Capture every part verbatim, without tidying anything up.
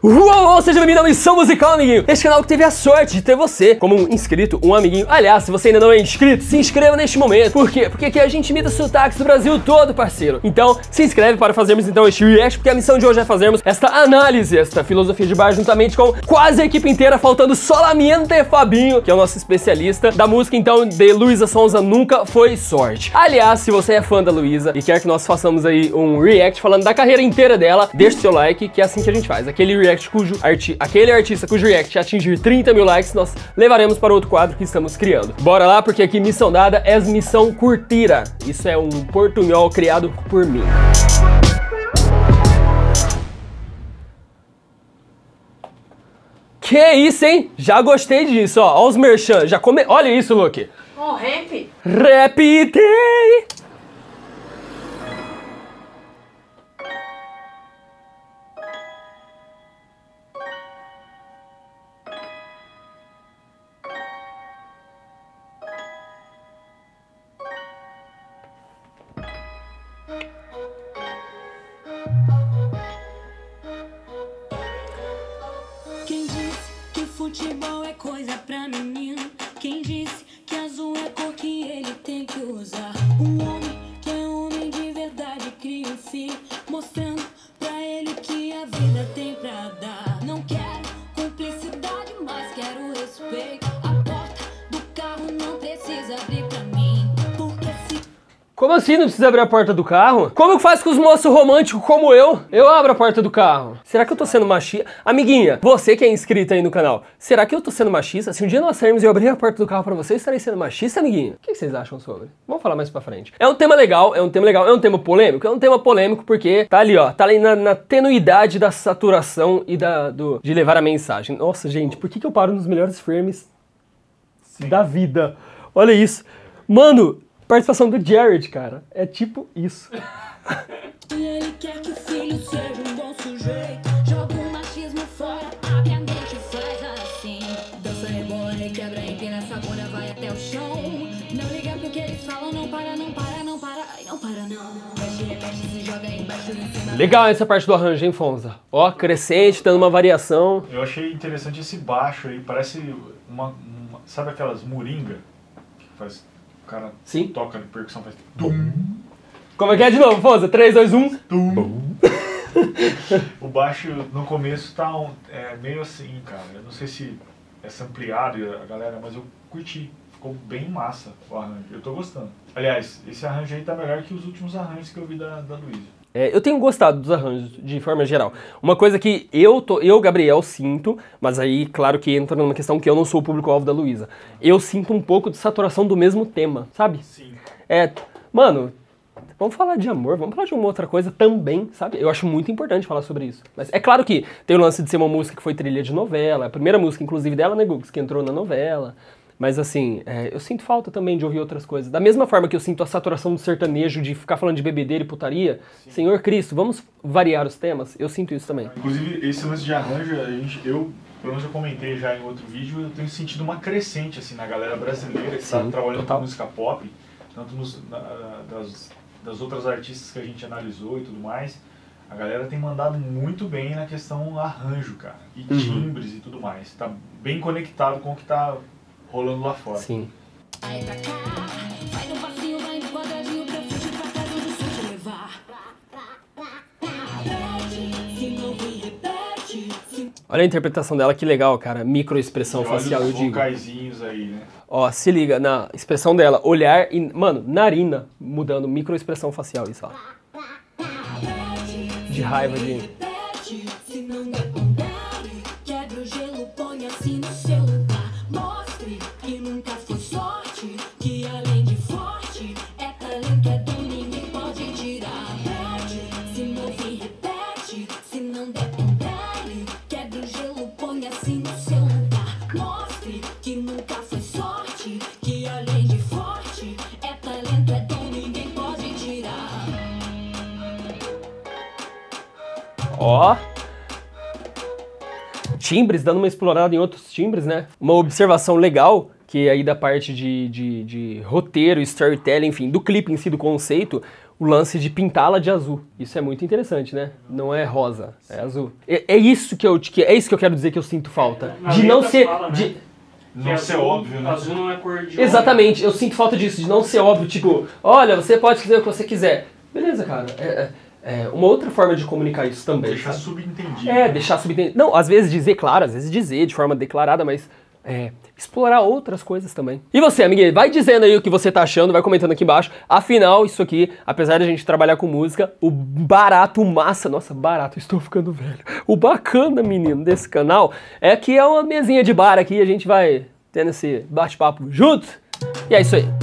Uou, seja bem-vindo à Missão Musical, amiguinho! Este canal que teve a sorte de ter você como um inscrito, um amiguinho. Aliás, se você ainda não é inscrito, se inscreva neste momento. Por quê? Porque aqui a gente imita sotaques do Brasil todo, parceiro. Então, se inscreve para fazermos então este react, porque a missão de hoje é fazermos esta análise, esta filosofia de bar, juntamente com quase a equipe inteira, faltando solamente Fabinho, que é o nosso especialista da música, então, de Luísa Sonza, Nunca Foi Sorte. Aliás, se você é fã da Luísa e quer que nós façamos aí um react falando da carreira inteira dela, deixa o seu like, que é assim que a gente faz. Aquele react cujo arti aquele artista cujo react atingir trinta mil likes, nós levaremos para outro quadro que estamos criando. Bora lá, porque aqui missão dada é missão curtira. Isso é um portunhol criado por mim. Que isso, hein? Já gostei disso, ó. Ó os merchan. Já come... Olha isso, Luke. Ó, oh, rap. Repitei. Quem disse que futebol é coisa pra menino? Quem disse que azul é cor que ele tem que usar? Um homem que é homem de verdade cria um filho, mostrando pra ele que a vida tem pra dar. Não quero cumplicidade, mas quero respeito. A porta do carro não precisa abrir pra mim, porque se... Como assim não precisa abrir a porta do carro? Como que faz com os moços românticos como eu? Eu abro a porta do carro. Será que eu tô sendo machista? Amiguinha, você que é inscrita aí no canal, será que eu tô sendo machista? Se um dia nós sairmos e eu abrir a porta do carro pra você, eu estarei sendo machista, amiguinha? O que vocês acham sobre? Vamos falar mais pra frente. É um tema legal, é um tema legal, é um tema polêmico? É um tema polêmico porque tá ali, ó, tá ali na, na tenuidade da saturação e da, do, de levar a mensagem. Nossa, gente, por que que eu paro nos melhores frames Sim. da vida? Olha isso. Mano... Participação do Jared, cara. É tipo isso. E ele quer que o filho seja um bom sujeito. Joga o machismo fora, abre a mente e faz assim. Dança, rebola e quebra, empina essa bunda, vai até o chão. Não liga pro que eles falam, não para, não para, não para, ai, não para não. Mexe, remexe, se joga embaixo em cima. Legal essa parte do arranjo, hein, Fonza? Ó, crescente, dando uma variação. Eu achei interessante esse baixo aí, parece uma... uma sabe aquelas moringa que faz... O cara Sim. toca de percussão, faz... Tum. Como é que é de novo, Fonza? três, dois, um. Tum. O baixo no começo tá um, é, meio assim, cara. Eu não sei se é sampleado a galera, mas eu curti. Ficou bem massa o arranjo. Eu tô gostando. Aliás, esse arranjo aí tá melhor que os últimos arranjos que eu vi da, da Luísa. É, eu tenho gostado dos arranjos, de forma geral. Uma coisa que eu, tô, eu, Gabriel, sinto, mas aí, claro que entra numa questão que eu não sou o público-alvo da Luísa. Eu sinto um pouco de saturação do mesmo tema, sabe? Sim. É, mano, vamos falar de amor, vamos falar de uma outra coisa também, sabe? Eu acho muito importante falar sobre isso. Mas é claro que tem o lance de ser uma música que foi trilha de novela, a primeira música, inclusive, dela, né, Gugs, que entrou na novela. Mas assim, é, eu sinto falta também de ouvir outras coisas. Da mesma forma que eu sinto a saturação do sertanejo, de ficar falando de bebedeira e putaria, Sim. Senhor Cristo, vamos variar os temas? Eu sinto isso também. Inclusive, esse lance de arranjo, a gente, eu, pelo menos eu comentei já em outro vídeo, eu tenho sentido uma crescente assim, na galera brasileira que está trabalhando total. com música pop, tanto nos, na, das, das outras artistas que a gente analisou e tudo mais. A galera tem mandado muito bem na questão arranjo, cara, e uhum. timbres e tudo mais. Tá bem conectado com o que tá rolando lá fora. Sim. Olha a interpretação dela, que legal, cara. Microexpressão facial, eu digo. Vocaizinhos aí, né? Ó, se liga na expressão dela, olhar e, mano, narina mudando, microexpressão facial, isso, ó. De raiva, de... Ó, timbres, dando uma explorada em outros timbres, né? Uma observação legal, que aí da parte de, de, de roteiro, storytelling, enfim, do clipe em si, do conceito, o lance de pintá-la de azul. Isso é muito interessante, né? Não é rosa, é azul. É, é isso que eu que é isso que eu quero dizer que eu sinto falta. Na de não letra ser fala, né? de Não Que ser azul, óbvio, né? Azul não é cor de Exatamente, eu sinto falta disso, de não ser óbvio, tipo, olha, você pode dizer o que você quiser. Beleza, cara. É, é, é uma outra forma de comunicar isso também. Deixar sabe? subentendido. É, deixar subentendido. Não, às vezes dizer claro, às vezes dizer de forma declarada, mas é, explorar outras coisas também. E você, amiguinho, vai dizendo aí o que você tá achando, vai comentando aqui embaixo. Afinal, isso aqui, apesar de a gente trabalhar com música, o barato, o massa, nossa, barato, estou ficando velho. O bacana, menino, desse canal é que é uma mesinha de bar aqui, a gente vai tendo esse bate-papo junto. E é isso aí.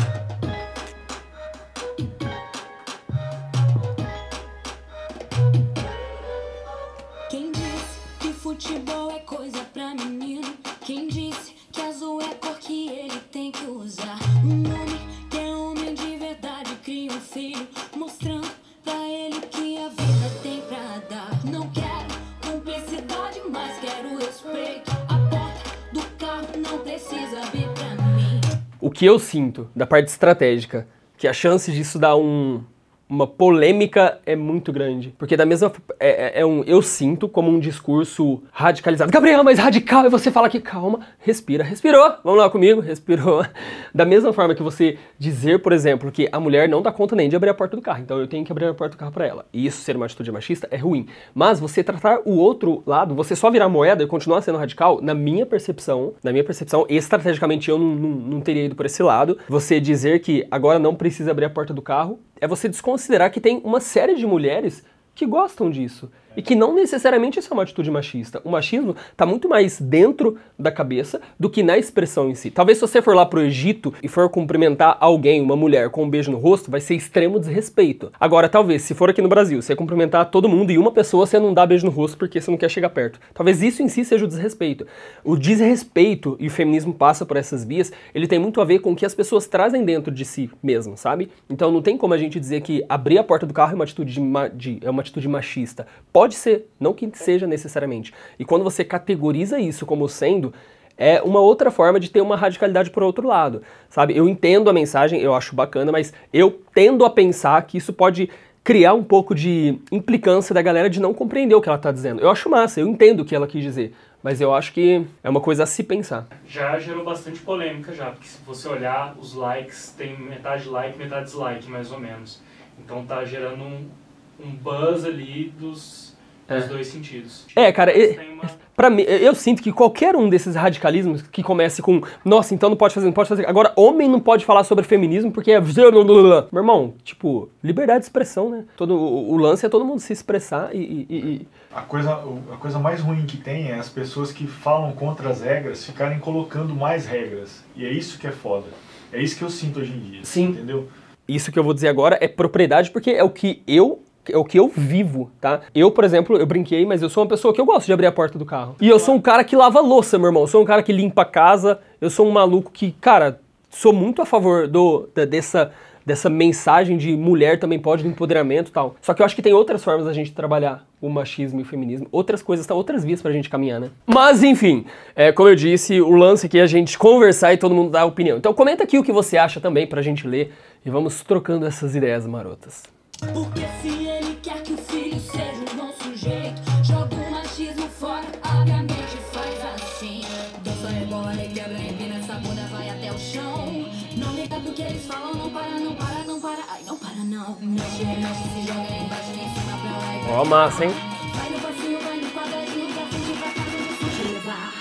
Quem disse que futebol é coisa pra menino? Quem disse que azul é a cor que ele tem que usar? Um homem que é homem de verdade cria um filho, mostrando pra ele que a vida tem pra dar. Não quero cumplicidade, mas quero respeito. A porta do carro não precisa abrir pra mim. O que eu sinto da parte estratégica, que a chance disso dar um, uma polêmica é muito grande. Porque da mesma... É, é, é um, eu sinto como um discurso radicalizado. Gabriel, mas radical, e você fala que calma, respira, respirou, vamos lá comigo, respirou. Da mesma forma que você dizer, por exemplo, que a mulher não dá conta nem de abrir a porta do carro, então eu tenho que abrir a porta do carro pra ela. E isso ser uma atitude machista é ruim. Mas você tratar o outro lado, você só virar moeda e continuar sendo radical, na minha percepção, na minha percepção, estrategicamente eu não, não, não teria ido por esse lado. Você dizer que agora não precisa abrir a porta do carro, é você desconsiderar que tem uma série de mulheres que gostam disso. E que não necessariamente isso é uma atitude machista. O machismo está muito mais dentro da cabeça do que na expressão em si. Talvez se você for lá pro Egito e for cumprimentar alguém, uma mulher, com um beijo no rosto, vai ser extremo desrespeito. Agora, talvez, se for aqui no Brasil, você cumprimentar todo mundo e uma pessoa você não dá beijo no rosto porque você não quer chegar perto. Talvez isso em si seja o desrespeito. O desrespeito, e o feminismo passa por essas vias, ele tem muito a ver com o que as pessoas trazem dentro de si mesmo, sabe? Então não tem como a gente dizer que abrir a porta do carro é uma atitude, de ma de, é uma atitude machista. Pode ser, não que seja necessariamente. E quando você categoriza isso como sendo, é uma outra forma de ter uma radicalidade por outro lado, sabe? Eu entendo a mensagem, eu acho bacana, mas eu tendo a pensar que isso pode criar um pouco de implicância da galera de não compreender o que ela tá dizendo. Eu acho massa, eu entendo o que ela quis dizer, mas eu acho que é uma coisa a se pensar. Já gerou bastante polêmica já, porque se você olhar os likes, tem metade like, metade dislike, mais ou menos. Então tá gerando um, um buzz ali dos... Nos dois sentidos. É, cara, eu, uma... pra mim, eu sinto que qualquer um desses radicalismos que comece com nossa, então não pode fazer, não pode fazer. Agora, homem não pode falar sobre feminismo porque é... Meu irmão, tipo, liberdade de expressão, né? Todo, o, o lance é todo mundo se expressar e... e, e... A, coisa, a coisa mais ruim que tem é as pessoas que falam contra as regras ficarem colocando mais regras. E é isso que é foda. É isso que eu sinto hoje em dia. Sim. Entendeu? Isso que eu vou dizer agora é propriedade porque é o que eu... é o que eu vivo, tá? Eu, por exemplo, eu brinquei, mas eu sou uma pessoa que eu gosto de abrir a porta do carro. E eu sou um cara que lava louça, meu irmão. Eu sou um cara que limpa a casa. Eu sou um maluco que, cara, sou muito a favor do, da, dessa, dessa mensagem de mulher também pode, do empoderamento e tal. Só que eu acho que tem outras formas da gente trabalhar o machismo e o feminismo. Outras coisas, tá? Outras vias pra gente caminhar, né? Mas, enfim, é, como eu disse, o lance aqui é a gente conversar e todo mundo dar opinião. Então comenta aqui o que você acha também pra gente ler e vamos trocando essas ideias marotas. Porque se ele quer que o filho seja um bom sujeito, joga o machismo fora, abre a mente e faz assim. Dança, rebola e quebra, empina essa bunda, vai até o chão. Não liga pro que eles falam, não para, não para, não para. Ai, não para não. Mexe, mexe, se joga embaixo, em cima pra lá e Ó, massa, hein? vai no passinho, vai no quadradinho, pra frente, pra cá, não se levar.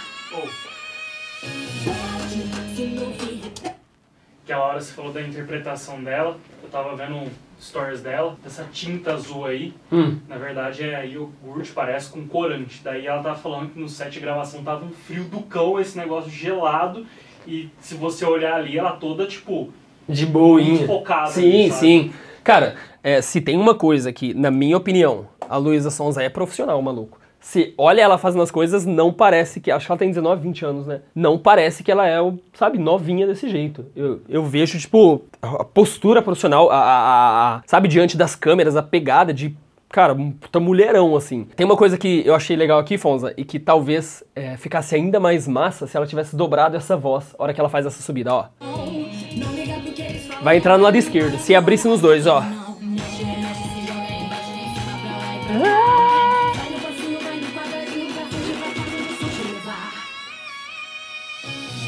Pode se ouvir. Aquela hora você falou da interpretação dela, eu tava vendo um stories dela, dessa tinta azul aí, Hum. na verdade é iogurte, parece com corante. Daí ela tava falando que no set de gravação tava um frio do cão, esse negócio gelado, e se você olhar ali, ela toda, tipo, de boinha. muito focada. Sim, ali, sabe? sim. Cara, é, se tem uma coisa que, na minha opinião, a Luísa Sonza é profissional, maluco. Se olha ela fazendo as coisas, não parece que... Acho que ela tem dezenove, vinte anos, né? Não parece que ela é, sabe, novinha desse jeito. Eu, eu vejo, tipo, a postura profissional, a, a, a, sabe, diante das câmeras, a pegada de... Cara, um puta mulherão, assim. Tem uma coisa que eu achei legal aqui, Fonza, e que talvez é, ficasse ainda mais massa se ela tivesse dobrado essa voz, a hora que ela faz essa subida, ó. Vai entrar no lado esquerdo, se abrisse nos dois, ó. Não, mexe,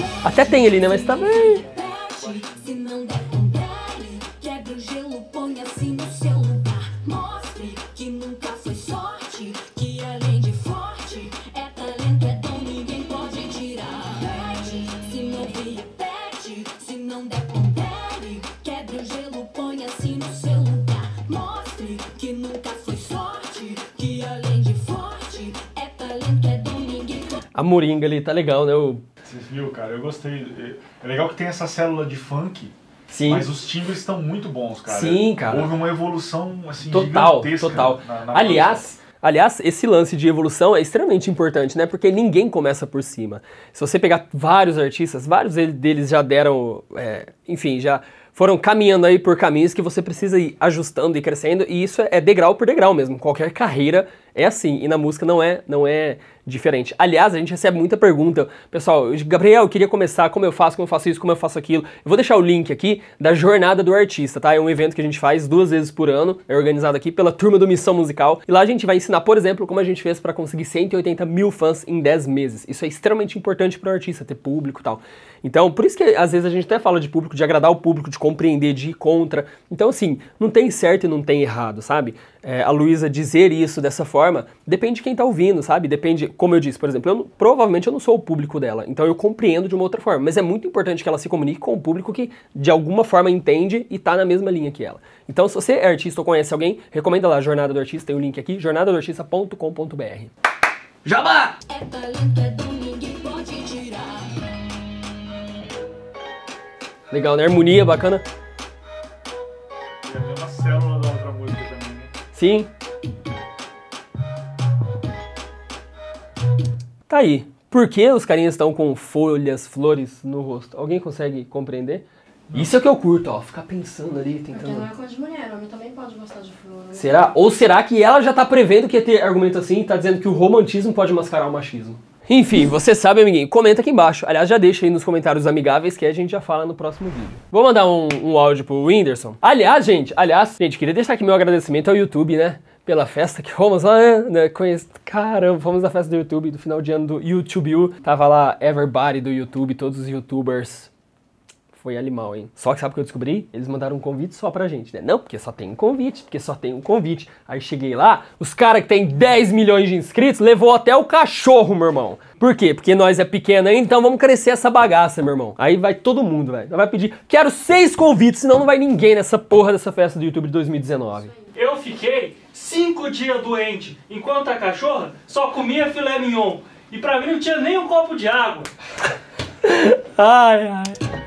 Até tem ali, né? Mas tá bem. Se não der pondere, quebre o gelo, põe assim no seu lugar. Mostre que nunca foi sorte, que além de forte, é talento, é dom, ninguém pode tirar. Pede, se não vir, pede, se não der pondere, quebre o gelo, põe assim no seu lugar. Mostre que nunca foi sorte, que além de forte, é talento, é dom, ninguém pode. A moringa ali tá legal, né? O... Você viu, cara? Eu gostei. É legal que tem essa célula de funk, Sim. mas os timbres estão muito bons, cara. Sim, cara. Houve uma evolução, assim, total, gigantesca. total. Na, na aliás, aliás, esse lance de evolução é extremamente importante, né? Porque ninguém começa por cima. Se você pegar vários artistas, vários deles já deram, é, enfim, já foram caminhando aí por caminhos que você precisa ir ajustando e crescendo, e isso é degrau por degrau mesmo. Qualquer carreira é assim, e na música não é, não é diferente. Aliás, a gente recebe muita pergunta, pessoal, Gabriel, eu queria começar, como eu faço, como eu faço isso, como eu faço aquilo. Eu vou deixar o link aqui da Jornada do Artista, tá? É um evento que a gente faz duas vezes por ano, é organizado aqui pela turma do Missão Musical, e lá a gente vai ensinar, por exemplo, como a gente fez para conseguir cento e oitenta mil fãs em dez meses. Isso é extremamente importante para o artista, ter público e tal. Então, por isso que às vezes a gente até fala de público, de agradar o público, de compreender, de ir contra. Então, assim, não tem certo e não tem errado, sabe? É, a Luísa dizer isso dessa forma, depende de quem tá ouvindo, sabe? Depende, como eu disse, por exemplo, eu não, provavelmente eu não sou o público dela, então eu compreendo de uma outra forma, mas é muito importante que ela se comunique com o público que de alguma forma entende e tá na mesma linha que ela. Então, se você é artista ou conhece alguém, recomenda lá a Jornada do Artista, tem o link aqui, jornada do artista ponto com ponto b r. Jabá! É talento, é dom, ninguém pode tirar. Legal, né? Harmonia, bacana. É a mesma célula da outra música também, né? Sim. Tá aí. Por que os carinhas estão com folhas, flores no rosto? Alguém consegue compreender? Isso é o que eu curto, ó. Ficar pensando ali, Porque tentando... não é coisa de mulher, homem também pode gostar de flor. Né? Será? Ou será que ela já tá prevendo que ia ter argumento assim e tá dizendo que o romantismo pode mascarar o machismo? Enfim, você sabe, amiguinho, comenta aqui embaixo. Aliás, já deixa aí nos comentários amigáveis que a gente já fala no próximo vídeo. Vou mandar um, um áudio pro Whindersson. Aliás, gente, aliás, gente, queria deixar aqui meu agradecimento ao YouTube, né? Pela festa que fomos lá, né? Conhece... Caramba, fomos na festa do YouTube, do final de ano do YouTube U. Tava lá everybody do YouTube, todos os YouTubers. Foi animal, hein? Só que sabe o que eu descobri? Eles mandaram um convite só pra gente, né? Não, porque só tem um convite, porque só tem um convite. Aí cheguei lá, os caras que tem dez milhões de inscritos levou até o cachorro, meu irmão. Por quê? Porque nós é pequeno aí, então vamos crescer essa bagaça, meu irmão. Aí vai todo mundo, velho. Vai pedir, quero seis convites, senão não vai ninguém nessa porra dessa festa do YouTube de dois mil e dezenove. Eu fiquei cinco dias doente, enquanto a cachorra só comia filé mignon. E pra mim não tinha nem um copo de água. Ai, ai.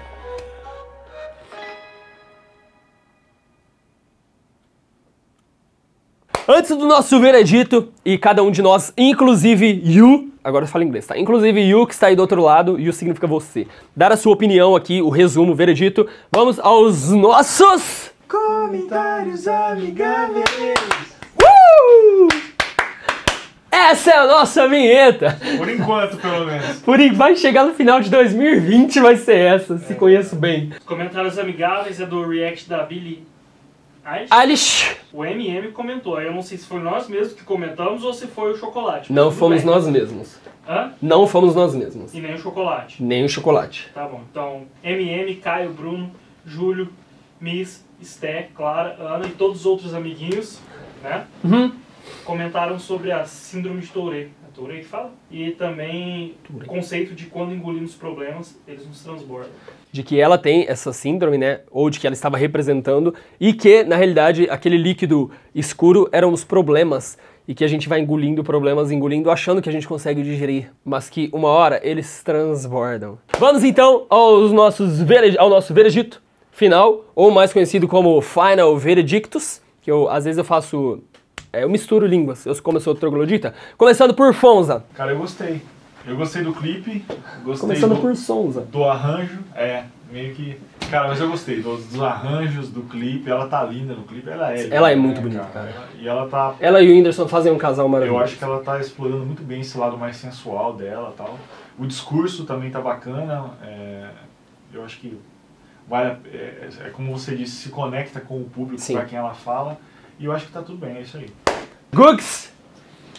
Antes do nosso veredito, e cada um de nós, inclusive you, agora eu falo inglês, tá? Inclusive you que está aí do outro lado, you significa você. Dar a sua opinião aqui, o resumo, o veredito. Vamos aos nossos... Comentários amigáveis. Uh! Essa é a nossa vinheta. Por enquanto, pelo menos. Por enquanto, vai chegar no final de dois mil e vinte, vai ser essa, se conheço bem. Comentários amigáveis é do react da Billie Alice. O M M comentou, aí eu não sei se foi nós mesmos que comentamos ou se foi o chocolate. Não Tudo fomos bem. nós mesmos. Hã? Não fomos nós mesmos. E nem o chocolate. Nem o chocolate. Tá bom, então M M, Caio, Bruno, Júlio, Miss, Esté, Clara, Ana e todos os outros amiguinhos, né? Uhum. Comentaram sobre a síndrome de Tourette. É Tourette que fala? E também o conceito de quando engolimos problemas, eles nos transbordam. De que ela tem essa síndrome, né? Ou de que ela estava representando e que, na realidade, aquele líquido escuro eram os problemas e que a gente vai engolindo problemas, engolindo, achando que a gente consegue digerir, mas que uma hora eles transbordam. Vamos então aos nossos vere... ao nosso veredito final, ou mais conhecido como Final Veredictus, que eu, às vezes eu faço... É, eu misturo línguas, eu, como eu sou troglodita. Começando por Fonza. Cara, eu gostei. Eu gostei do clipe, gostei Começando do, por Sonza. do arranjo, é, meio que... Cara, mas eu gostei dos, dos arranjos, do clipe, ela tá linda no clipe, ela é... Ela é né, muito bonita, cara. Ela- e ela tá... Ela e o Whindersson fazem um casal maravilhoso. Eu acho que ela tá explorando muito bem esse lado mais sensual dela e tal. O discurso também tá bacana, é, eu acho que vale, a- é, é como você disse, se conecta com o público Sim. pra quem ela fala, e eu acho que tá tudo bem, é isso aí. Gugs!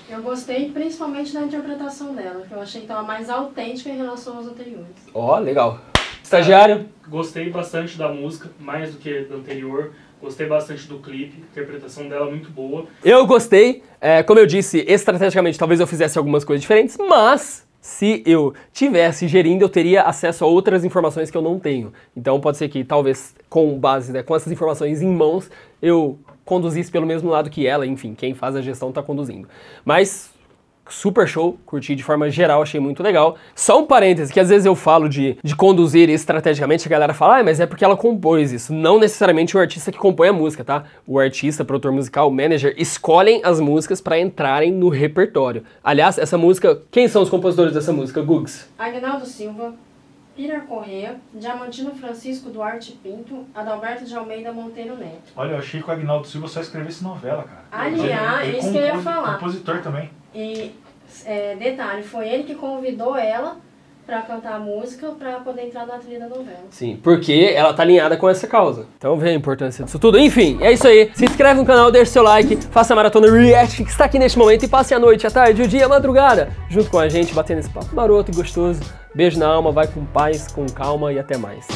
Eu gostei principalmente da interpretação dela, que eu achei que estava mais autêntica em relação aos anteriores. Ó, oh, legal. Estagiário? Gostei bastante da música, mais do que da anterior. Gostei bastante do clipe, a interpretação dela é muito boa. Eu gostei. É, como eu disse, estrategicamente talvez eu fizesse algumas coisas diferentes, mas se eu tivesse gerindo, eu teria acesso a outras informações que eu não tenho. Então pode ser que talvez com base, né, com essas informações em mãos, eu conduzisse pelo mesmo lado que ela, enfim, quem faz a gestão tá conduzindo. Mas super show, curti de forma geral, achei muito legal. Só um parêntese, que às vezes eu falo de, de conduzir estrategicamente, a galera fala, ah, mas é porque ela compôs isso. Não necessariamente o artista que compõe a música, tá? O artista, produtor musical, manager, escolhem as músicas pra entrarem no repertório. Aliás, essa música, quem são os compositores dessa música, Gugs? Agnaldo Silva, Peter Corrêa, Diamantino Francisco Duarte Pinto, Adalberto de Almeida Monteiro Neto. Olha, eu achei que o Agnaldo Silva só escrevesse novela, cara. Aliás, ele, ele isso que eu ia compôs, falar. Compositor também. E, é, detalhe, foi ele que convidou ela pra cantar a música pra poder entrar na trilha da novela. Sim, porque ela tá alinhada com essa causa. Então vê a importância disso tudo. Enfim, é isso aí. Se inscreve no canal, deixa seu like, faça a maratona React que está aqui neste momento e passe a noite, a tarde, o dia, a madrugada, junto com a gente, batendo esse papo maroto e gostoso. Beijo na alma, vai com paz, com calma e até mais.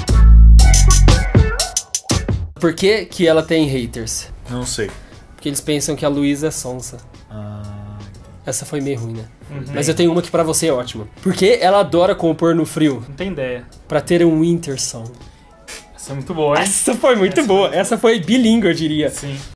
Por que que ela tem haters? Não sei. Porque eles pensam que a Luísa é sonsa. Ah, Essa foi meio ruim, né? Uhum. Mas eu tenho uma que pra você é ótima. Porque ela adora compor no frio. Não tem ideia. Pra ter um winter song. Essa é muito boa, hein? Essa foi muito Essa boa. foi... Essa foi bilíngue, eu diria. Sim.